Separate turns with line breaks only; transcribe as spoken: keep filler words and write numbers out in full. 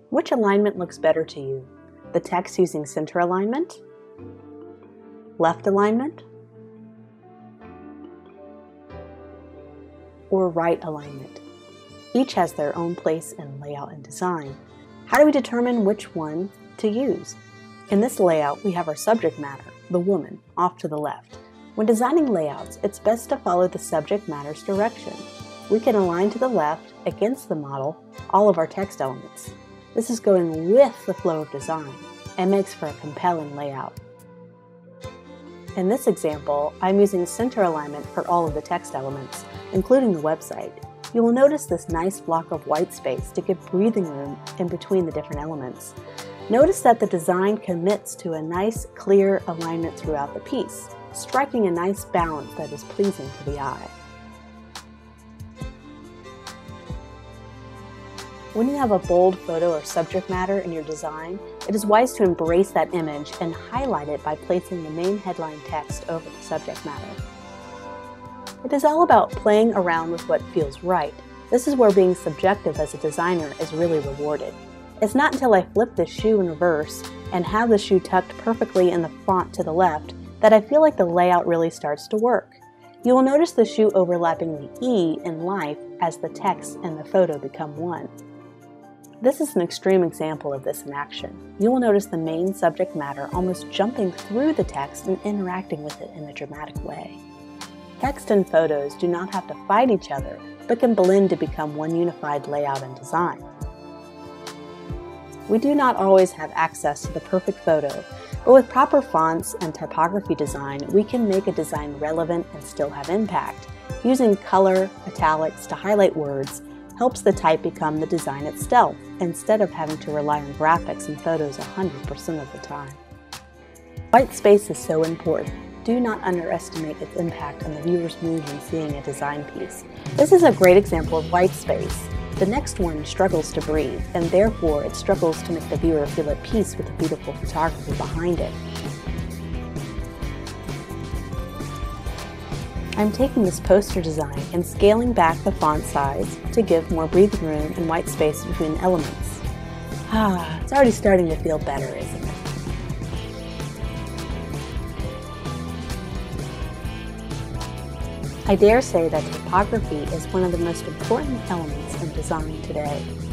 Which alignment looks better to you? The text using center alignment? Left alignment? Or right alignment? Each has their own place in layout and design. How do we determine which one to use? In this layout, we have our subject matter, the woman, off to the left. When designing layouts, it's best to follow the subject matter's direction. We can align to the left, against the model, all of our text elements. This is going with the flow of design and makes for a compelling layout. In this example, I'm using center alignment for all of the text elements, including the website. You will notice this nice block of white space to give breathing room in between the different elements. Notice that the design commits to a nice, clear alignment throughout the piece, striking a nice balance that is pleasing to the eye. When you have a bold photo or subject matter in your design, it is wise to embrace that image and highlight it by placing the main headline text over the subject matter. It is all about playing around with what feels right. This is where being subjective as a designer is really rewarded. It's not until I flip the shoe in reverse and have the shoe tucked perfectly in the font to the left that I feel like the layout really starts to work. You will notice the shoe overlapping the E in life as the text and the photo become one. This is an extreme example of this in action. You will notice the main subject matter almost jumping through the text and interacting with it in a dramatic way. Text and photos do not have to fight each other, but can blend to become one unified layout and design. We do not always have access to the perfect photo, but with proper fonts and typography design, we can make a design relevant and still have impact. Using color, italics to highlight words helps the type become the design itself, instead of having to rely on graphics and photos one hundred percent of the time. White space is so important. Do not underestimate its impact on the viewer's mood when seeing a design piece. This is a great example of white space. The next one struggles to breathe, and therefore it struggles to make the viewer feel at peace with the beautiful photography behind it. I'm taking this poster design and scaling back the font size to give more breathing room and white space between elements. Ah, it's already starting to feel better, isn't it? I dare say that typography is one of the most important elements in design today.